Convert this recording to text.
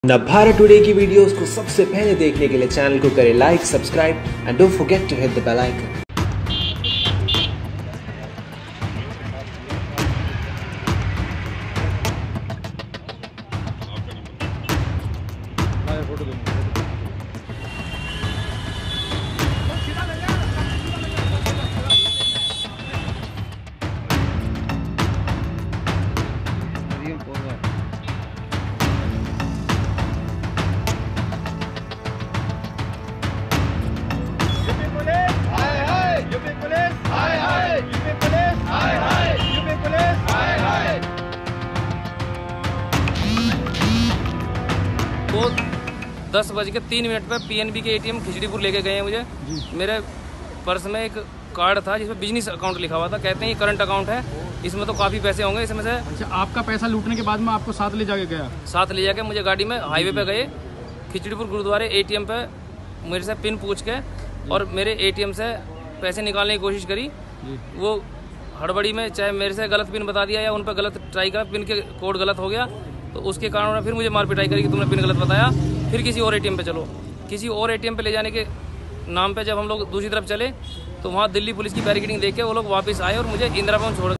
Navbharat today की videos को सबसे पहले देखने के लिए चैनल को करें like, subscribe and don't forget to hit the bell icon. वो 10:03 पे पीएनबी के एटीएम खिचड़ीपुर लेके गए हैं मुझे। मेरे पर्स में एक कार्ड था जिसमें बिजनेस अकाउंट लिखा हुआ था। कहते हैं ये करंट अकाउंट है, इसमें तो काफ़ी पैसे होंगे। इसमें से अच्छा, आपका पैसा लूटने के बाद में आपको साथ ले जाके गया? साथ ले जाके मुझे गाड़ी में हाईवे पे गए, खिचड़ीपुर गुरुद्वारे एटीएम पे मेरे से पिन पूछ के और मेरे एटीएम से पैसे निकालने की कोशिश करी। वो हड़बड़ी में चाहे मेरे से गलत पिन बता दिया या उन पर गलत ट्राई करा, पिन के कोड गलत हो गया, तो उसके कारण उन्होंने फिर मुझे मार पिटाई करी कि तुमने पिन गलत बताया। फिर किसी और एटीएम पे चलो, किसी और एटीएम पे ले जाने के नाम पे जब हम लोग दूसरी तरफ चले तो वहाँ दिल्ली पुलिस की बैरिकेडिंग देख के वो लोग वापस आए और मुझे इंदिरा भवन छोड़